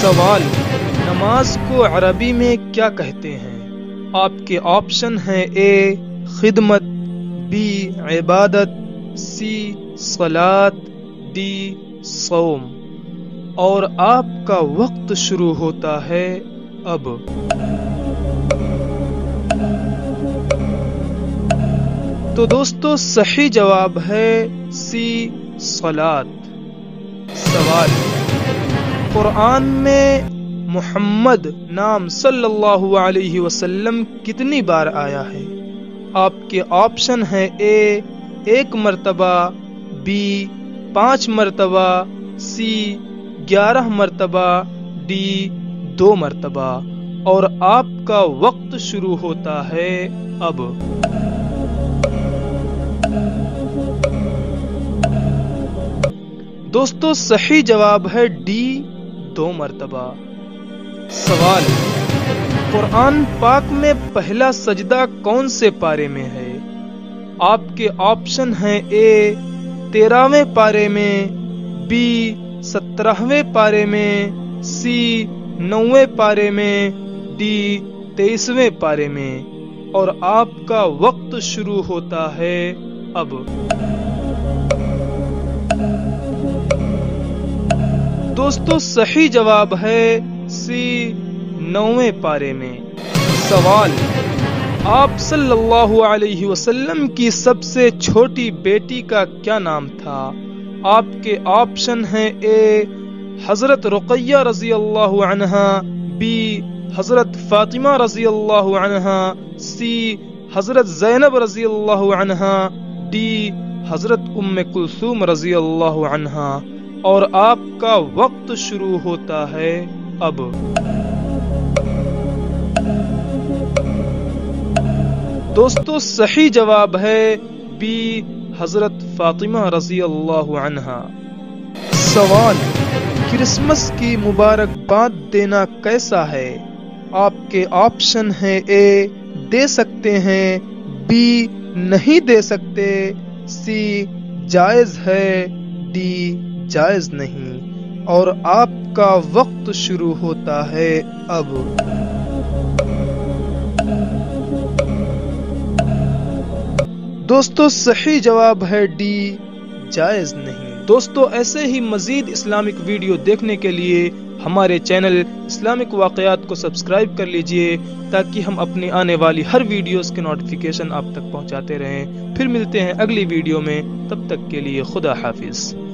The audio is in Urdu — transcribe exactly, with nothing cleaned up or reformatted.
سوال: نماز کو عربی میں کیا کہتے ہیں؟ آپ کے آپشن ہیں: اے خدمت، بی عبادت، سی صلاۃ، ڈی صوم۔ اور آپ کا وقت شروع ہوتا ہے اب۔ تو دوستو صحیح جواب ہے سی صلاۃ۔ سوال: قرآن میں محمد نام صلی اللہ علیہ وسلم کتنی بار آیا ہے؟ آپ کے آپشن ہیں: اے ایک مرتبہ، بی پانچ مرتبہ، سی گیارہ مرتبہ، ڈی دو مرتبہ۔ اور آپ کا وقت شروع ہوتا ہے اب۔ دوستو صحیح جواب ہے ڈی دو مرتبہ۔ سوال: قرآن پاک میں پہلا سجدہ کون سے پارے میں ہے؟ آپ کے آپشن ہیں: اے تیرہویں پارے میں، بی سترہویں پارے میں، سی نویں پارے میں، ڈی تیئیسویں پارے میں۔ اور آپ کا وقت شروع ہوتا ہے اب۔ دوستو صحیح جواب ہے سی نویں پارے میں۔ سوال: آپ صلی اللہ علیہ وسلم کی سب سے چھوٹی بیٹی کا کیا نام تھا؟ آپ کے آپشن ہیں: اے حضرت رقیہ رضی اللہ عنہا، بی حضرت فاطمہ رضی اللہ عنہا، سی حضرت زینب رضی اللہ عنہا، ڈی حضرت ام کلثوم رضی اللہ عنہا۔ اور آپ کا وقت شروع ہوتا ہے اب۔ دوستو صحیح جواب ہے بی حضرت فاطمہ رضی اللہ عنہا۔ سوال: کرسمس کی مبارکباد دینا کیسا ہے؟ آپ کے آپشن ہیں: اے دے سکتے ہیں، بی نہیں دے سکتے، سی جائز ہے، ڈی جائز نہیں۔ اور آپ کا وقت شروع ہوتا ہے اب۔ دوستو صحیح جواب ہے ڈی جائز نہیں۔ دوستو ایسے ہی مزید اسلامک ویڈیو دیکھنے کے لیے ہمارے چینل اسلامک واقعات کو سبسکرائب کر لیجئے تاکہ ہم اپنی آنے والی ہر ویڈیوز کے نوٹیفیکیشن آپ تک پہنچاتے رہیں۔ پھر ملتے ہیں اگلی ویڈیو میں، تب تک کے لیے خدا حافظ۔